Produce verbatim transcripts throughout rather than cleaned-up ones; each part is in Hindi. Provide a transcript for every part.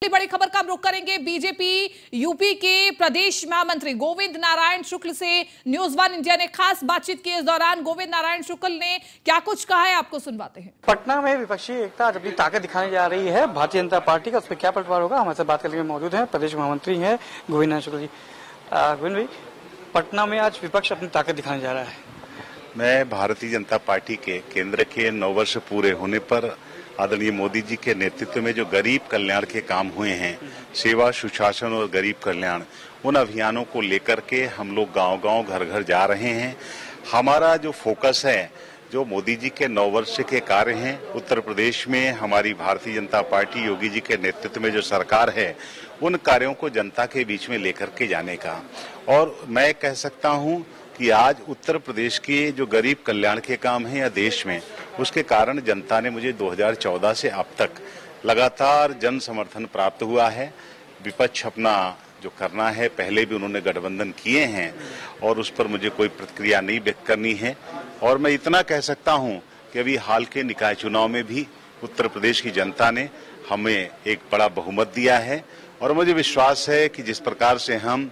अगली बड़ी खबर का हम रुख करेंगे। बीजेपी यूपी के प्रदेश महामंत्री गोविंद नारायण शुक्ल से न्यूज वन इंडिया ने खास बातचीत की। इस दौरान गोविंद नारायण शुक्ल ने क्या कुछ कहा है, आपको सुनवाते हैं। पटना में विपक्षी एकता आज अपनी ताकत दिखाने जा रही है भारतीय जनता पार्टी का, उस पर क्या पलटवार होगा, हमारे साथ बात करने में मौजूद है प्रदेश महामंत्री हैं गोविंद नारायण शुक्ल जी। गोविंद भाई, पटना में आज विपक्ष अपनी ताकत दिखाने जा रहा है। मैं भारतीय जनता पार्टी के केंद्र के नौ वर्ष पूरे होने पर आदरणीय मोदी जी के नेतृत्व में जो गरीब कल्याण के काम हुए हैं, सेवा, सुशासन और गरीब कल्याण, उन अभियानों को लेकर के हम लोग गांव-गांव, घर-घर जा रहे हैं। हमारा जो फोकस है, जो मोदी जी के नौ वर्ष के कार्य हैं, उत्तर प्रदेश में हमारी भारतीय जनता पार्टी योगी जी के नेतृत्व में जो सरकार है, उन कार्यों को जनता के बीच में लेकर के जाने का। और मैं कह सकता हूं कि आज उत्तर प्रदेश के जो गरीब कल्याण के काम हैं या देश में, उसके कारण जनता ने मुझे दो हज़ार चौदह से अब तक लगातार जन समर्थन प्राप्त हुआ है। विपक्ष अपना जो करना है, पहले भी उन्होंने गठबंधन किए हैं और उस पर मुझे कोई प्रतिक्रिया नहीं व्यक्त करनी है। और मैं इतना कह सकता हूं कि अभी हाल के निकाय चुनाव में भी उत्तर प्रदेश की जनता ने हमें एक बड़ा बहुमत दिया है और मुझे विश्वास है कि जिस प्रकार से हम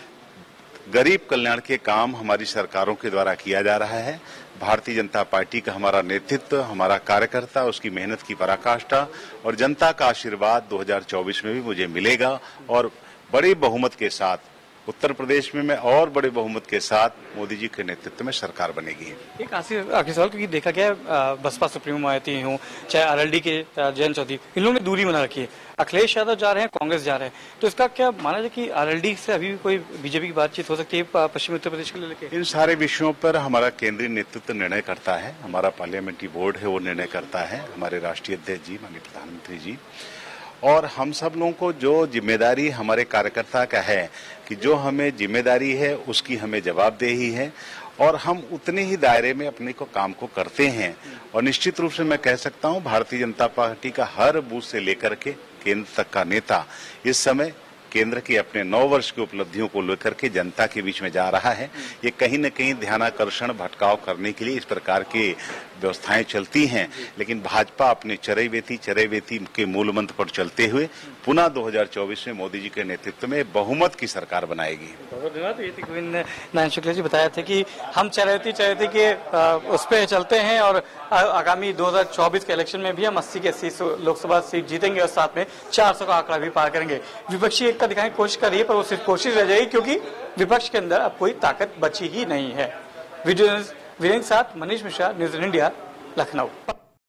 गरीब कल्याण के काम हमारी सरकारों के द्वारा किया जा रहा है, भारतीय जनता पार्टी का हमारा नेतृत्व, हमारा कार्यकर्ता, उसकी मेहनत की पराकाष्ठा और जनता का आशीर्वाद दो हज़ार चौबीस में भी मुझे मिलेगा और बड़े बहुमत के साथ उत्तर प्रदेश में मैं और बड़े बहुमत के साथ मोदी जी के नेतृत्व में सरकार बनेगी। एक आखिरी सवाल, क्योंकि देखा गया बसपा सुप्रीमो मायावती हूँ, चाहे आरएलडी के जयंत चौधरी, इन लोगों ने दूरी बना रखी है। अखिलेश यादव जा रहे हैं, कांग्रेस जा रहे हैं, तो इसका क्या माना जाए कि आरएलडी से अभी भी कोई बीजेपी की बातचीत हो सकती है पश्चिमी उत्तर प्रदेश को लेकर? इन सारे विषयों पर हमारा केंद्रीय नेतृत्व निर्णय करता है, हमारा पार्लियामेंट्री बोर्ड है वो निर्णय करता है, हमारे राष्ट्रीय अध्यक्ष जी, माननीय प्रधानमंत्री जी। और हम सब लोगों को जो जिम्मेदारी हमारे कार्यकर्ता का है कि जो हमें जिम्मेदारी है उसकी हमें जवाबदेही है और हम उतने ही दायरे में अपने को काम को करते हैं। और निश्चित रूप से मैं कह सकता हूं भारतीय जनता पार्टी का हर बूथ से लेकर के केंद्र तक का नेता इस समय केंद्र के अपने नौ वर्ष की उपलब्धियों को लेकर के जनता के बीच में जा रहा है। ये कहीं न कहीं ध्यानाकर्षण, भटकाव करने के लिए इस प्रकार की व्यवस्थाएं चलती हैं, लेकिन भाजपा अपने चरैवेती चरैवेती के मूल मंत्र पर चलते हुए पुनः दो हज़ार चौबीस में मोदी जी के नेतृत्व में बहुमत की सरकार बनाएगी। बहुत धन्यवाद। ये गोविंद नारायण शुक्ल जी बताया था कि हम चरैवेती चरैवेती के उस पर चलते हैं और आगामी दो हज़ार चौबीस के इलेक्शन में भी हम अस्सी के अस्सी लोकसभा सीट जीतेंगे और साथ में चार सौ का आंकड़ा भी पार करेंगे। विपक्षी एकता दिखाने की कोशिश कर रही है, पर वो सिर्फ कोशिश रह जाएगी क्योंकि विपक्ष के अंदर अब कोई ताकत बची ही नहीं है। वीडियो वीरेंद्र साथ मनीष मिश्रा, न्यूज़ इंडिया, लखनऊ।